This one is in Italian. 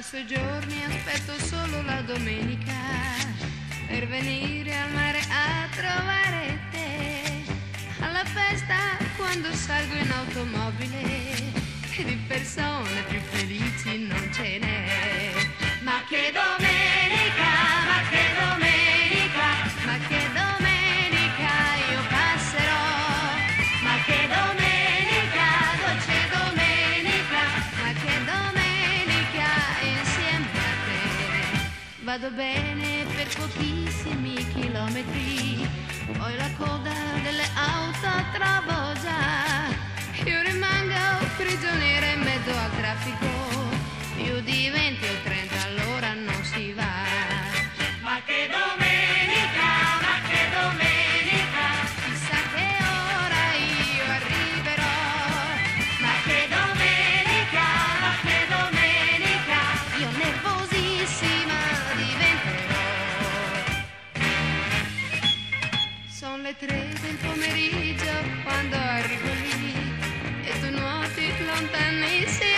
passo i giorni, aspetto solo la domenica per venire al mare a trovare te. Alla festa quando salgo in automobile e di persone più felici non ce n'è. Ma che domenica, ma che domenica, ma che domenica io passerò. Ma che domenica, dolce domenica, ma che domenica insieme a te. Vado bene per pochissimi chilometri, poi la coda delle auto trovo già. Io rimango prigioniera in mezzo al traffico, più di 20 o 30 all'ora non si va. Ma che domenica, ma che domenica, chissà che ora io arriverò. Ma che domenica, io nervosissima diventerò. Sono le 3 del pomeriggio quando arrivo lì e tu nuoti lontanissimo.